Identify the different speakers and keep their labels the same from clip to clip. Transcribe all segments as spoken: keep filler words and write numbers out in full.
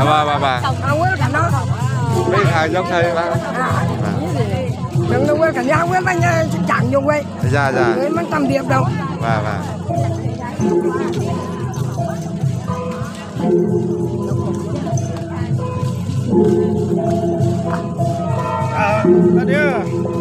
Speaker 1: bà bà bà
Speaker 2: không quên cảnh đó
Speaker 1: mấy hàng giống thầy bà
Speaker 2: đừng đâu quên cảnh nhau quên anh chẳng dùng quay
Speaker 1: dạ dạ
Speaker 2: quên mang tầm điệp đâu
Speaker 1: bà bà
Speaker 3: à tadi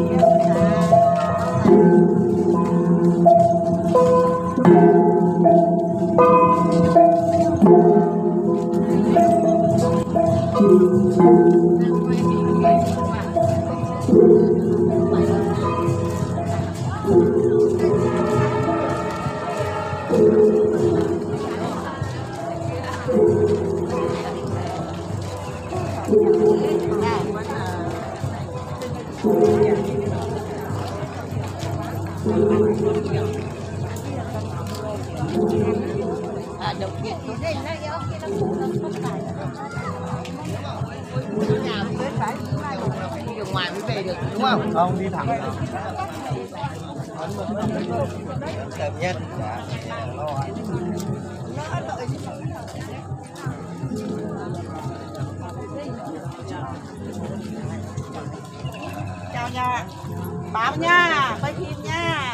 Speaker 4: À, được cái chỗ này nó yếu cái nó cũng nó không phải nhà bên phải đi đường ngoài mới về được đúng không?
Speaker 3: không đi thẳng đẹp nhất
Speaker 4: chào nha báo nha quay phim nha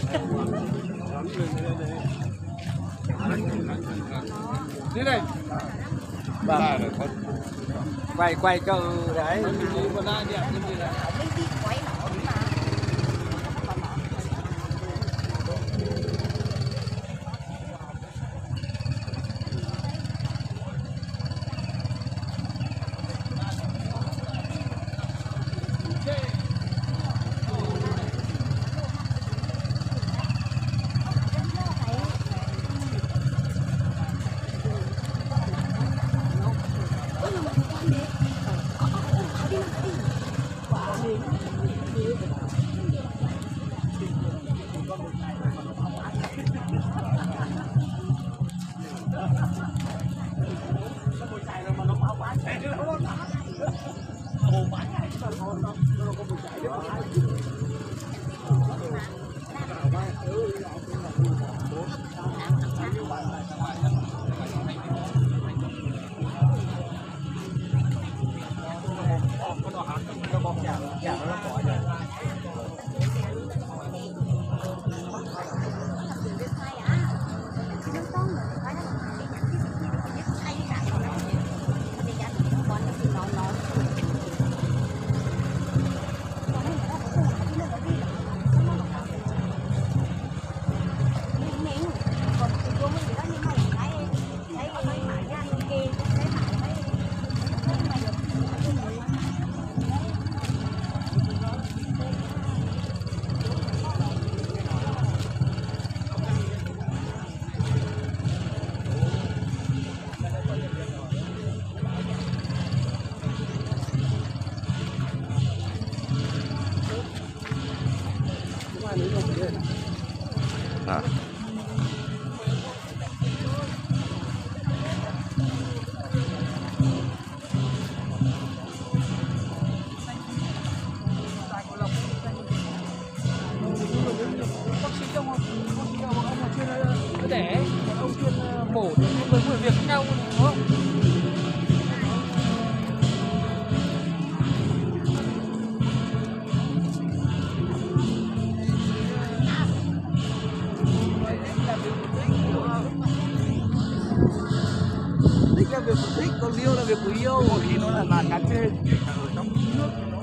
Speaker 3: đi đây bà quay quay cho đấy
Speaker 1: à.
Speaker 3: để ông chuyên mổ thì người người việc khác nhau đúng không? Thích là việc của thích, còn liêu là việc của yêu, thì nó là bàn cá trên ở trong nước.